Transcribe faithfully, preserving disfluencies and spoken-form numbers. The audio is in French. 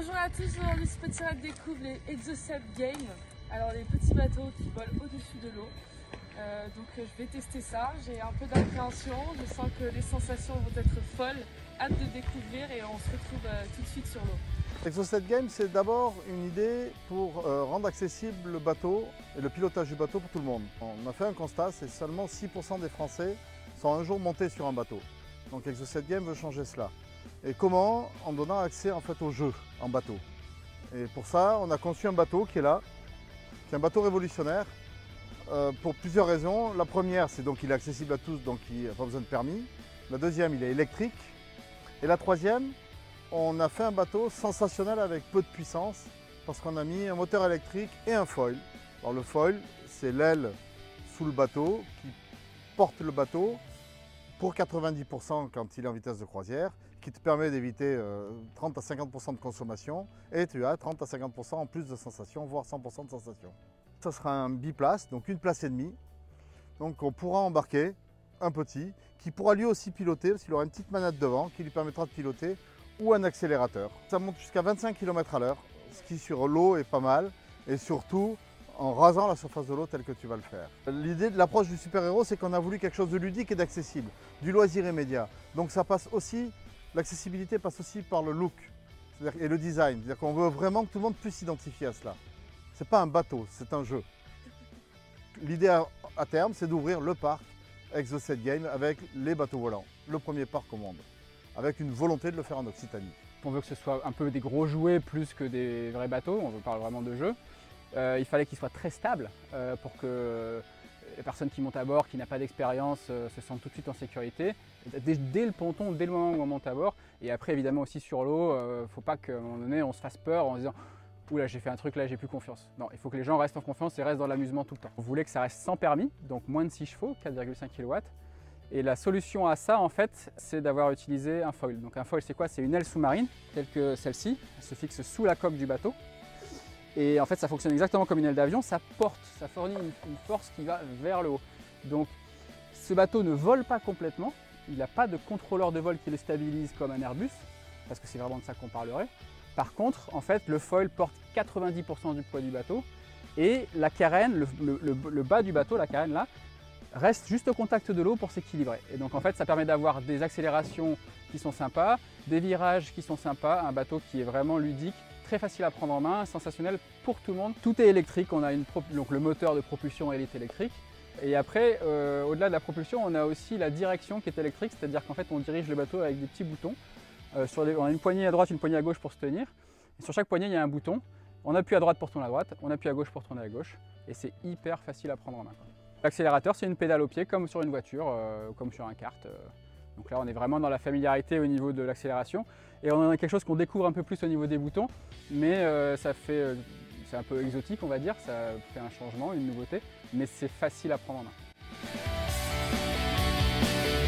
Bonjour à tous, aujourd'hui ce petit raid découvre les Exocet Game. Alors les petits bateaux qui volent au-dessus de l'eau. Euh, donc je vais tester ça, j'ai un peu d'appréhension, je sens que les sensations vont être folles. Hâte de découvrir et on se retrouve euh, tout de suite sur l'eau. Exocet Game, c'est d'abord une idée pour euh, rendre accessible le bateau et le pilotage du bateau pour tout le monde. On a fait un constat, c'est seulement six pour cent des Français sont un jour montés sur un bateau. Donc Exocet Game veut changer cela. Et comment? En donnant accès en fait au jeu en bateau. Et pour ça, on a conçu un bateau qui est là, qui est un bateau révolutionnaire euh, pour plusieurs raisons. La première, c'est donc qu'il est accessible à tous, donc il n'a pas besoin de permis. La deuxième, il est électrique. Et la troisième, on a fait un bateau sensationnel avec peu de puissance parce qu'on a mis un moteur électrique et un foil. Alors le foil, c'est l'aile sous le bateau qui porte le bateau pour quatre-vingt-dix pour cent quand il est en vitesse de croisière, qui te permet d'éviter euh, trente à cinquante pour cent de consommation et tu as trente à cinquante pour cent en plus de sensations, voire cent pour cent de sensations. Ça sera un biplace, donc une place et demie. Donc on pourra embarquer un petit qui pourra lui aussi piloter parce qu'il aura une petite manette devant qui lui permettra de piloter ou un accélérateur. Ça monte jusqu'à vingt-cinq kilomètres à l'heure, ce qui sur l'eau est pas mal et surtout en rasant la surface de l'eau telle que tu vas le faire. L'idée de l'approche du super-héros, c'est qu'on a voulu quelque chose de ludique et d'accessible, du loisir immédiat. Donc ça passe aussi, l'accessibilité passe aussi par le look et le design. C'est-à-dire qu'on veut vraiment que tout le monde puisse s'identifier à cela. Ce n'est pas un bateau, c'est un jeu. L'idée à, à terme, c'est d'ouvrir le parc Exocet Game avec les bateaux volants, le premier parc au monde, avec une volonté de le faire en Occitanie. On veut que ce soit un peu des gros jouets plus que des vrais bateaux, on parle vraiment de jeu. Euh, il fallait qu'il soit très stable euh, pour que les personnes qui montent à bord, qui n'ont pas d'expérience, euh, se sentent tout de suite en sécurité. Dès, dès le ponton, dès le moment où on monte à bord. Et après, évidemment, aussi sur l'eau, il euh, ne faut pas qu'à un moment donné, on se fasse peur en se disant « Ouh là, j'ai fait un truc, là, j'ai plus confiance ». Non, il faut que les gens restent en confiance et restent dans l'amusement tout le temps. On voulait que ça reste sans permis, donc moins de six chevaux, quatre virgule cinq kilowatts. Et la solution à ça, en fait, c'est d'avoir utilisé un foil. Donc un foil, c'est quoi? C'est une aile sous-marine, telle que celle-ci. Elle se fixe sous la coque du bateau. Et en fait, ça fonctionne exactement comme une aile d'avion, ça porte, ça fournit une, une force qui va vers le haut. Donc, ce bateau ne vole pas complètement, il n'a pas de contrôleur de vol qui le stabilise comme un Airbus, parce que c'est vraiment de ça qu'on parlerait. Par contre, en fait, le foil porte quatre-vingt-dix pour cent du poids du bateau, et la carène, le, le, le, le bas du bateau, la carène là, reste juste au contact de l'eau pour s'équilibrer. Et donc en fait, ça permet d'avoir des accélérations qui sont sympas, des virages qui sont sympas, un bateau qui est vraiment ludique, très facile à prendre en main, sensationnel pour tout le monde. Tout est électrique, on a une donc le moteur de propulsion Elite électrique. Et après, euh, au-delà de la propulsion, on a aussi la direction qui est électrique, c'est-à-dire qu'en fait, on dirige le bateau avec des petits boutons. Euh, sur les, on a une poignée à droite, une poignée à gauche pour se tenir. Et sur chaque poignée, il y a un bouton. On appuie à droite pour tourner à droite, on appuie à gauche pour tourner à gauche. Et c'est hyper facile à prendre en main. L'accélérateur, c'est une pédale au pied, comme sur une voiture, euh, comme sur un kart. Euh. Donc là, on est vraiment dans la familiarité au niveau de l'accélération. Et on a quelque chose qu'on découvre un peu plus au niveau des boutons, mais euh, ça fait, euh, c'est un peu exotique, on va dire, ça fait un changement, une nouveauté, mais c'est facile à prendre en main.